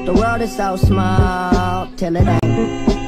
The world is so small till it ain't.